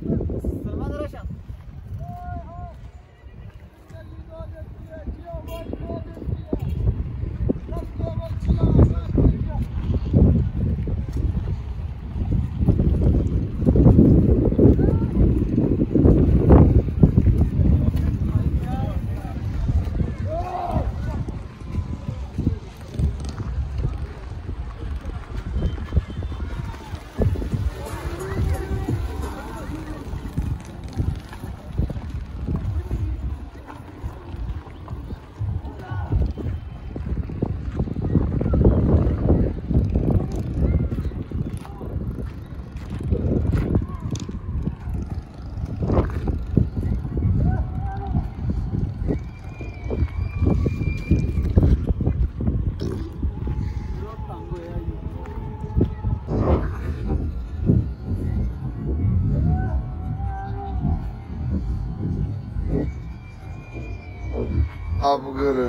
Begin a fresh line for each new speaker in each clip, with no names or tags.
आप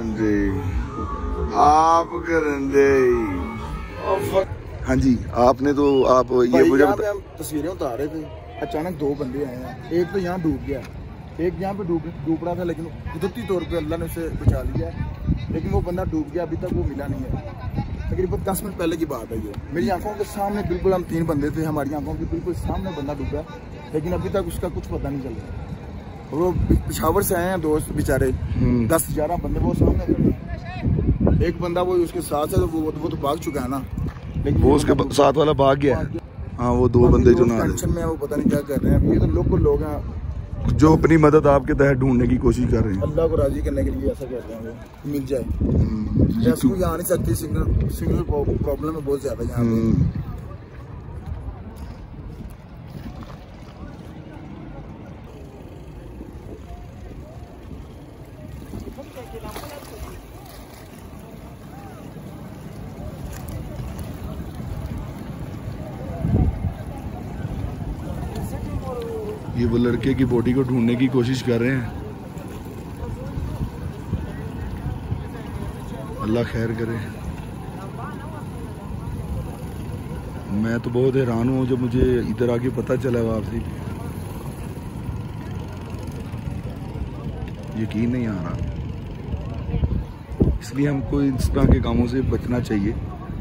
करंदे। हाँ जी, आपने तो आप ये मुझे
तस्वीरें उतार रहे थे, अचानक दो बंदे आए हैं। एक तो यहाँ डूब गया, एक यहाँ पे डूब रहा था, लेकिन कुदरती तौर पे अल्लाह ने उसे बचा लिया, लेकिन वो बंदा डूब गया, अभी तक वो मिला नहीं है। तकरीबन 10 मिनट पहले की बात है ये। मेरी आंखों के सामने बिल्कुल, हम 3 बंदे थे, हमारी आंखों के बिल्कुल सामने बंदा डूबा, लेकिन अभी तक उसका कुछ पता नहीं चल रहा। वो पिशावर से आए हैं दोस्त बेचारे, 10-11 बंदे वो सामने खड़े। एक बंदा वो उसके साथ है, वो तो भाग चुका है ना, लेकिन
वो उसके साथ वाला भाग गया। हाँ, वो 2 बंदे जो
टेंशन में है, वो पता नहीं क्या कर रहे हैं। ये तो लोग हैं
जो अपनी मदद आपके तहत ढूंढने की कोशिश कर रहे हैं,
अल्लाह को राजी करने के लिए ऐसा कर रहे हैं, वो मिल जाए। रेस्क्यू यहाँ नहीं सकती, सिग्नल प्रॉब्लम है बहुत ज्यादा यहाँ पे।
ये वो लड़के की बॉडी को ढूंढने की कोशिश कर रहे हैं। अल्लाह खैर करे। मैं तो बहुत हैरान हूँ जब मुझे इधर आके पता चला वापसी, यकीन नहीं आ रहा। इसलिए हमको इस तरह के कामों से बचना चाहिए।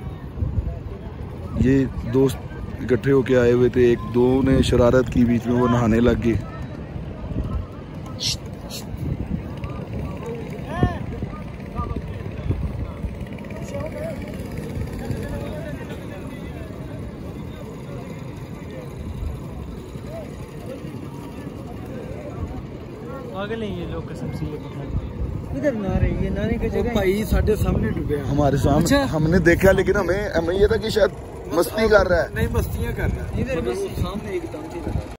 ये दोस्त इकट्ठे होके आए हुए थे, 1-2 ने शरारत की, बीच में वो नहाने लग गए।
पागल है ये लोग, कसम से। ये इधर ना रही है, नाने की जगह भाई साढ़े सामने डूबे
हमारे सामने। अच्छा? हमने देखा, लेकिन हमें ये था कि शायद मस्ती कर रहा है।
नहीं, मस्तियां कर रहा है। इधर सामने एकदम